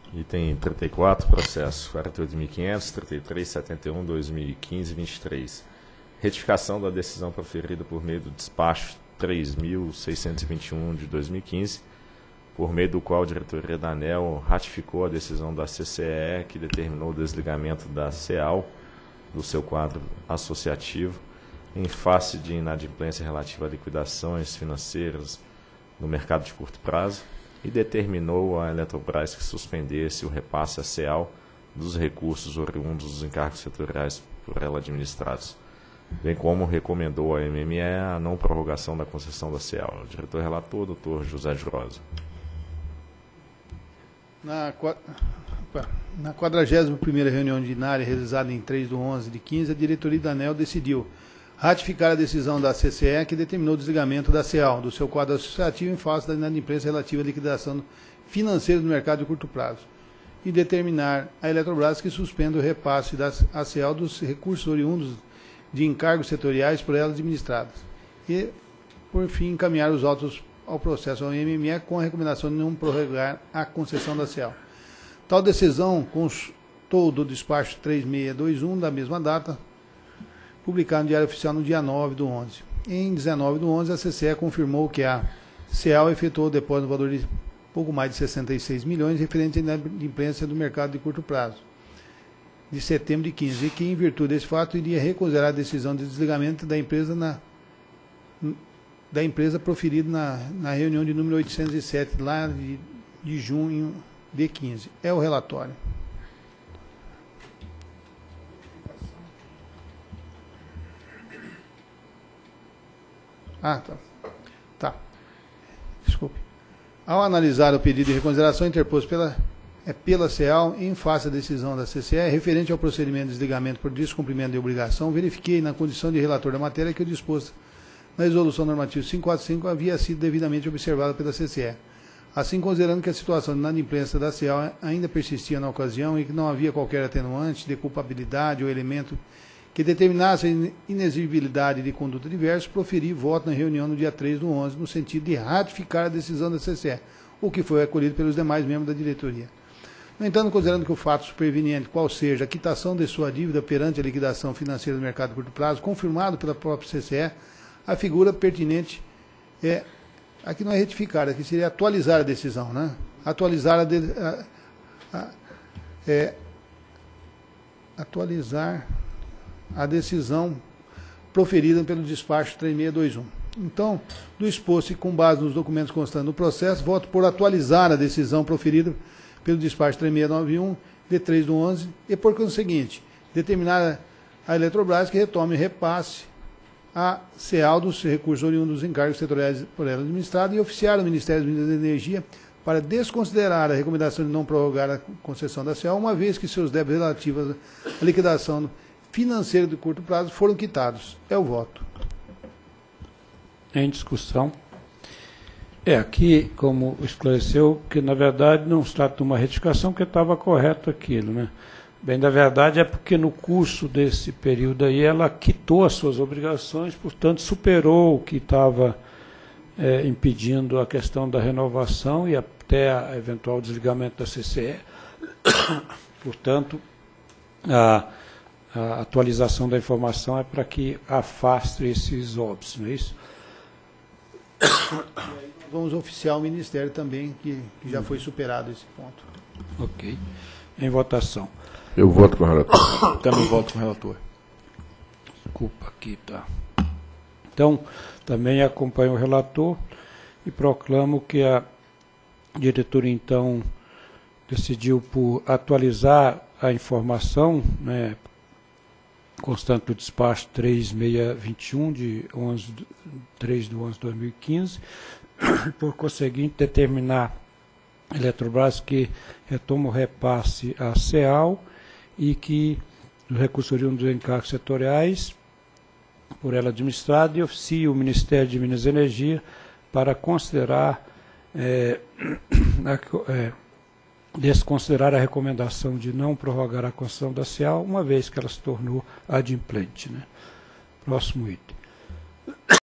Item 34, processo 48.500, 33, 71, 2015, 23. Retificação da decisão proferida por meio do despacho 3.621 de 2015, por meio do qual a diretoria da ANEEL ratificou a decisão da CCE que determinou o desligamento da CEAL do seu quadro associativo em face de inadimplência relativa a liquidações financeiras no mercado de curto prazo e determinou a Eletrobras que suspendesse o repasse à CEAL dos recursos oriundos dos encargos setoriais por ela administrados, bem como recomendou à MME a não prorrogação da concessão da CEAL. O diretor-relator, doutor José de Rosa. Na 41ª reunião ordinária, realizada em 3/11/15, a diretoria da ANEEL decidiu ratificar a decisão da CCE que determinou o desligamento da CEAL do seu quadro associativo em face da inadimplência relativa à liquidação financeira do mercado de curto prazo e determinar a Eletrobras que suspenda o repasse da CEAL dos recursos oriundos de encargos setoriais por ela administrados e, por fim, encaminhar os autos ao processo ao MME com a recomendação de não prorrogar a concessão da CEAL. Tal decisão constou do despacho 3621 da mesma data, publicado no Diário Oficial no dia 9/11. Em 19/11, a CCE confirmou que a CEAL efetuou o depósito no valor de pouco mais de 66 milhões referente à inadimplência do mercado de curto prazo, de setembro de 15, e que, em virtude desse fato, iria reconsiderar a decisão de desligamento da empresa proferida na reunião de número 807, lá de junho de 15. É o relatório. Tá. Desculpe. Ao analisar o pedido de reconsideração interposto pela CEAL em face à decisão da CCE referente ao procedimento de desligamento por descumprimento de obrigação, verifiquei na condição de relator da matéria que o disposto na resolução normativa 545 havia sido devidamente observado pela CCE. Assim, considerando que a situação de inadimplência da CEAL ainda persistia na ocasião e que não havia qualquer atenuante de culpabilidade ou elemento que determinasse a inexigibilidade de conduta diversa, proferi voto na reunião no dia 3/11, no sentido de ratificar a decisão da CCE, o que foi acolhido pelos demais membros da diretoria. No entanto, considerando que o fato superveniente, qual seja a quitação de sua dívida perante a liquidação financeira do mercado de curto prazo, confirmado pela própria CCE, a figura pertinente aqui não é retificar, aqui seria atualizar a decisão, né? Atualizar a decisão proferida pelo despacho 3621. Então, do exposto e com base nos documentos constantes no processo, voto por atualizar a decisão proferida pelo despacho 3691 de 3/11 e, por conseguinte, determinar a Eletrobras que retome repasse a CEAL dos recursos oriundos dos encargos setoriais por ela administrada e oficiar o Ministério das Minas e Energia para desconsiderar a recomendação de não prorrogar a concessão da CEAL, uma vez que seus débitos relativos à liquidação financeira de curto prazo foram quitados. É o voto. Em discussão. Aqui, como esclareceu, que na verdade não se trata de uma retificação, porque estava correto aquilo, né? Bem, na verdade é porque no curso desse período aí ela quitou as suas obrigações, portanto superou o que estava impedindo a questão da renovação e até a eventual desligamento da CCE. Portanto, a atualização da informação é para que afaste esses óbitos, não é isso? Vamos oficiar o Ministério também, que já foi superado esse ponto. Ok. Em votação. Eu voto com o relator. Também voto com o relator. Desculpa, aqui tá. Então, também acompanho o relator e proclamo que a diretoria, então, decidiu por atualizar a informação, né, constante do despacho 3621, de 3/11/2015, por conseguinte, determinar a Eletrobras que retoma o repasse à CEAL e que os recursos oriundos dos encargos setoriais por ela administrada e oficie o Ministério de Minas e Energia para considerar desconsiderar a recomendação de não prorrogar a concessão da CEAL, uma vez que ela se tornou adimplente, né? Próximo item.